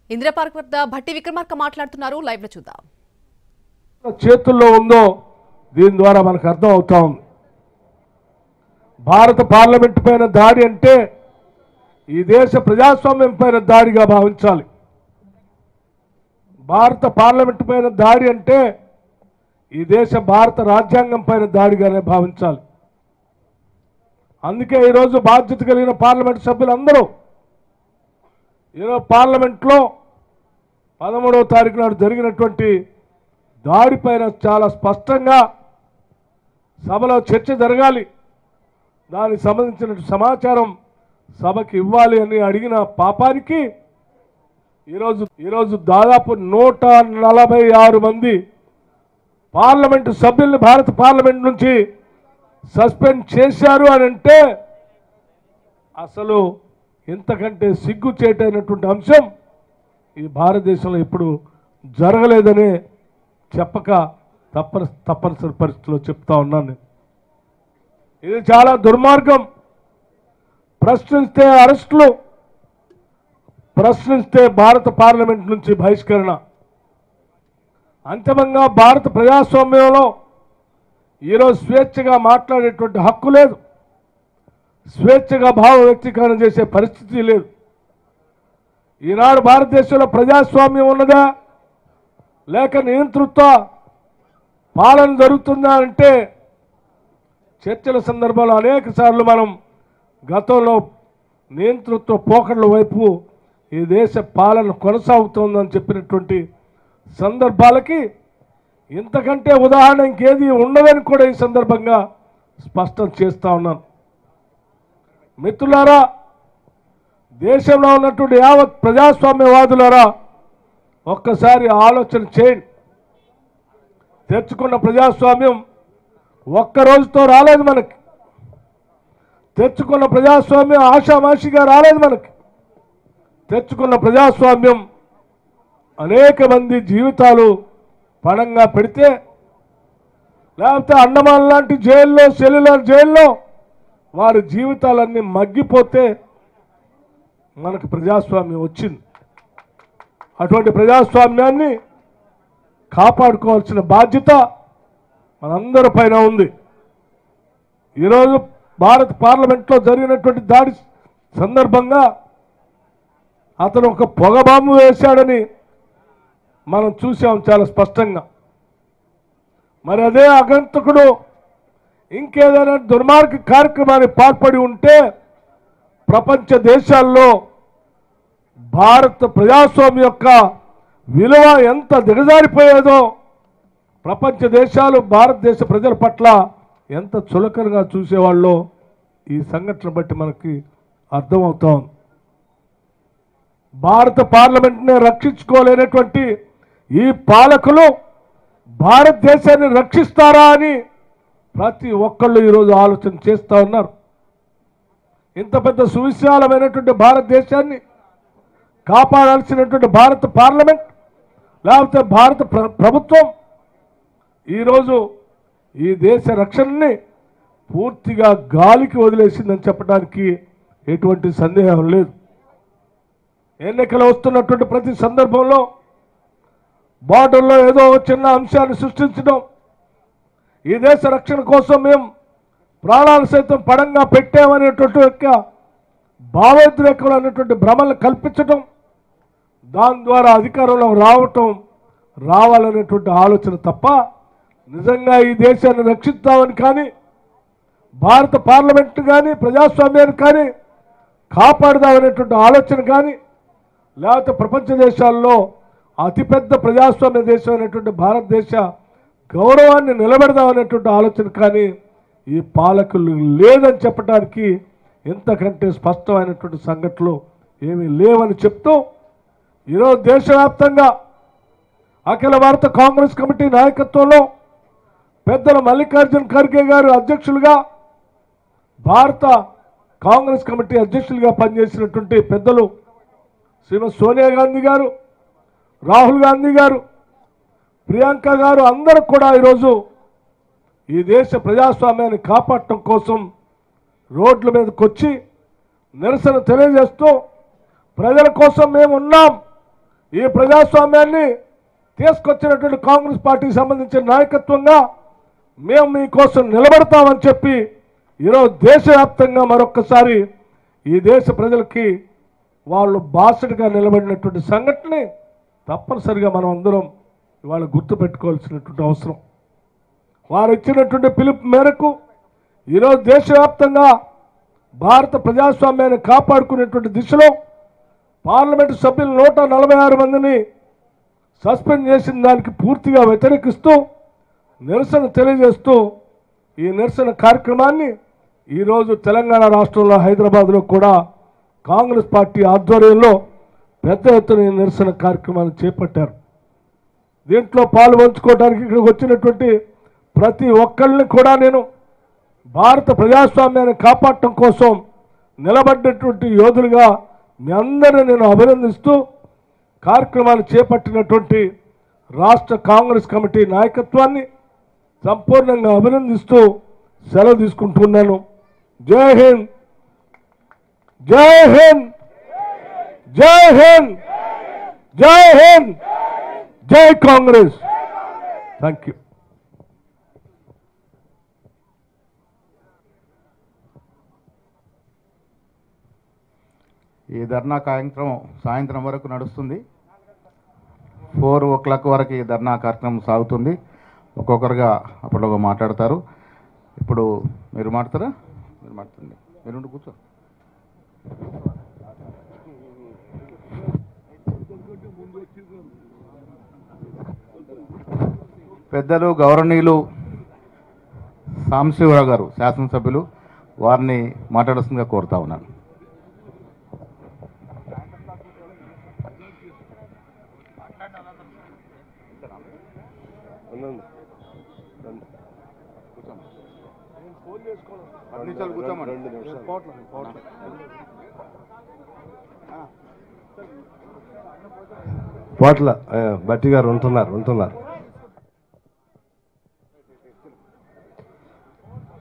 Indira park వద్ద భట్టి విక్రమార్క మాట్లాడుతున్నారు. Live లో చూద్దాం. చేతుల్లో ఉందో దీని ద్వారా మనకు అర్థం అవుతా ఉంది. భారత పార్లమెంటు పైన దాడి అంటే ఈ దేశ ప్రజాస్వామ్యం పైన దాడిగా భావించాలి. భారత పార్లమెంటు పైన దాడి అంటే ఈ దేశ భారత రాజ్యాంగం పైన దాడిగానే భావించాలి. అందుకే ఈరోజు బాధ్యత కలిగిన పార్లమెంటు సభ్యులందరూ ఈరోజు పార్లమెంట్లో 13వ తారీఖు నాడు జరిగినటువంటి దాడిపైన చాలా స్పష్టంగా సభలో చర్చ జరగాలి, దానికి సంబంధించిన సమాచారం సభకి ఇవ్వాలి అని అడిగిన పాపానికి ఈరోజు దాదాపు 146 మంది పార్లమెంటు సభ్యుల్ని భారత పార్లమెంట్ నుంచి సస్పెండ్ చేశారు అని అంటే అసలు ఇంతకంటే సిగ్గు చేయటైనటువంటి అంశం ఈ భారతదేశంలో ఎప్పుడు జరగలేదనే చెప్పక తప్పనిసరి పరిస్థితిలో చెప్తా ఉన్నాను. ఇది చాలా దుర్మార్గం. ప్రశ్నిస్తే అరెస్టులు, ప్రశ్నిస్తే భారత పార్లమెంట్ నుంచి బహిష్కరణ. అంతిమంగా భారత ప్రజాస్వామ్యంలో ఈరోజు స్వేచ్ఛగా మాట్లాడేటువంటి హక్కు లేదు, స్వేచ్ఛగా భావ వ్యక్తీకరణ చేసే పరిస్థితి లేదు. ఈనాడు భారతదేశంలో ప్రజాస్వామ్యం ఉన్నదా లేక నియంతృత్వ పాలన జరుగుతుందా అంటే చర్చల సందర్భంలో అనేక సార్లు మనం గతంలో నియంతృత్వ పోకడల వైపు ఈ దేశ పాలన కొనసాగుతోందని చెప్పినటువంటి సందర్భాలకి ఇంతకంటే ఉదాహరణ ఇంకేది ఉండదని కూడా ఈ సందర్భంగా స్పష్టం చేస్తా ఉన్నాను. మిత్రులారా, దేశంలో ఉన్నటువంటి యావత్ ప్రజాస్వామ్యవాదులారా, ఒక్కసారి ఆలోచన చేయండి. తెచ్చుకున్న ప్రజాస్వామ్యం ఒక్క రోజుతో రాలేదు మనకి. తెచ్చుకున్న ప్రజాస్వామ్యం ఆషామాషిగా రాలేదు మనకి. తెచ్చుకున్న ప్రజాస్వామ్యం అనేక మంది జీవితాలు పణంగా పెడితే, లేకపోతే అండమాన్ లాంటి జైల్లో, సెల్యులర్ జైల్లో వారి జీవితాలన్నీ మగ్గిపోతే మనకు ప్రజాస్వామ్యం వచ్చింది. అటువంటి ప్రజాస్వామ్యాన్ని కాపాడుకోవాల్సిన బాధ్యత మనందరి పైన ఉంది. ఈరోజు భారత పార్లమెంట్లో జరిగినటువంటి దాడి సందర్భంగా అతను ఒక పొగ బాంబు వేశాడని మనం చూసాం చాలా స్పష్టంగా. మరి అదే ఆగంతకుడు ఇంకేదైనా దుర్మార్గ కార్యక్రమాన్ని పాల్పడి ఉంటే ప్రపంచ దేశాల్లో భారత ప్రజాస్వామ్యం యొక్క విలువ ఎంత దిగజారిపోయేదో, ప్రపంచ దేశాలు భారతదేశ ప్రజల పట్ల ఎంత చులకనగా చూసేవాళ్ళో ఈ సంఘటన బట్టి మనకి అర్థమవుతాం. భారత పార్లమెంట్ని రక్షించుకోలేనటువంటి ఈ పాలకులు భారతదేశాన్ని రక్షిస్తారా అని ప్రతి ఒక్కళ్ళు ఈరోజు ఆలోచన చేస్తూ ఉన్నారు. ఇంత పెద్ద సువిశాలమైనటువంటి భారతదేశాన్ని కాపాడాల్సినటువంటి భారత పార్లమెంట్ లేకపోతే భారత ప్రభుత్వం ఈరోజు ఈ దేశ రక్షణని పూర్తిగా గాలికి వదిలేసిందని చెప్పడానికి ఎటువంటి సందేహం లేదు. ఎన్నికలు వస్తున్నటువంటి ప్రతి సందర్భంలో బార్డర్లో ఏదో చిన్న అంశాన్ని సృష్టించడం, ఈ దేశ రక్షణ కోసం మేము ప్రాణాలు సైతం పడంగా పెట్టామనేటువంటి యొక్క భావోద్రేకం అనేటువంటి భ్రమలను కల్పించడం, దాని ద్వారా అధికారంలో రావాలనేటువంటి ఆలోచన తప్ప నిజంగా ఈ దేశాన్ని రక్షిద్దామని కానీ, భారత పార్లమెంట్ కానీ, ప్రజాస్వామ్యాన్ని కానీ కాపాడదామనేటువంటి ఆలోచన కానీ, లేకపోతే ప్రపంచ దేశాల్లో అతిపెద్ద ప్రజాస్వామ్య దేశం అయినటువంటి భారతదేశ గౌరవాన్ని నిలబెడదామనేటువంటి ఆలోచన కానీ ఈ పాలకులు లేదని చెప్పడానికి ఇంతకంటే స్పష్టమైనటువంటి సంఘటనలు ఏమీ లేవని చెప్తూ ఈరోజు దేశవ్యాప్తంగా అఖిల భారత కాంగ్రెస్ కమిటీ నాయకత్వంలో పెద్దల మల్లికార్జున్ ఖర్గే గారు అధ్యక్షులుగా, భారత కాంగ్రెస్ కమిటీ అధ్యక్షులుగా పనిచేసినటువంటి పెద్దలు శ్రీమతి సోనియా గాంధీ గారు, రాహుల్ గాంధీ గారు, ప్రియాంక గారు అందరూ కూడా ఈరోజు ఈ దేశ ప్రజాస్వామ్యాన్ని కాపాడటం కోసం రోడ్ల మీదకి వచ్చి నిరసన తెలియజేస్తూ ప్రజల కోసం మేము ఉన్నాం, ఈ ప్రజాస్వామ్యాన్ని తీసుకొచ్చినటువంటి కాంగ్రెస్ పార్టీకి సంబంధించిన నాయకత్వంగా మేము మీకోసం నిలబడతామని చెప్పి ఈరోజు దేశవ్యాప్తంగా మరొక్కసారి ఈ దేశ ప్రజలకి వాళ్ళు బాసటగా నిలబడినటువంటి సంఘటనని తప్పనిసరిగా మనం అందరం ఇవాళ గుర్తుపెట్టుకోవాల్సినటువంటి అవసరం. వారు ఇచ్చినటువంటి పిలుపు మేరకు ఈరోజు దేశవ్యాప్తంగా భారత ప్రజాస్వామ్యాన్ని కాపాడుకునేటువంటి దిశలో పార్లమెంటు సభ్యులు 146 మందిని సస్పెండ్ చేసిన దానికి పూర్తిగా వ్యతిరేకిస్తూ నిరసన తెలియజేస్తూ ఈ నిరసన కార్యక్రమాన్ని ఈరోజు తెలంగాణ రాష్ట్రంలో హైదరాబాద్లో కూడా కాంగ్రెస్ పార్టీ ఆధ్వర్యంలో పెద్ద ఎత్తున ఈ నిరసన కార్యక్రమాన్ని చేపట్టారు. దీంట్లో పాల్పంచుకోవడానికి ఇక్కడికి వచ్చినటువంటి ప్రతి ఒక్కరిని కూడా నేను భారత ప్రజాస్వామ్యాన్ని కాపాడటం కోసం నిలబడ్డటువంటి యోధులుగా మీ అందరినీ నేను అభినందిస్తూ కార్యక్రమాన్ని చేపట్టినటువంటి రాష్ట్ర కాంగ్రెస్ కమిటీ నాయకత్వాన్ని సంపూర్ణంగా అభినందిస్తూ సెలవు తీసుకుంటున్నాను. జై హింద్, జై హింద్, జై హింద్, జై హింద్, జై కాంగ్రెస్. Thank you. ఈ ధర్నా కార్యక్రమం సాయంత్రం వరకు నడుస్తుంది. 4 o'clock వరకు ఈ ధర్నా కార్యక్రమం సాగుతుంది. ఒక్కొక్కరుగా అప్పటిలో మాట్లాడతారు. ఇప్పుడు మీరు మాట్లాడతారా? మీరు మాట్లాడండి. మీరు కూర్చో. పెద్దలు గౌరవనీయులు సాంబశివరావు గారు శాసనసభ్యులు, వారిని మాట్లాడాల్సిందిగా కోరుతా ఉన్నాను. పోట్ల బట్టి గారు ఉంటున్నారు.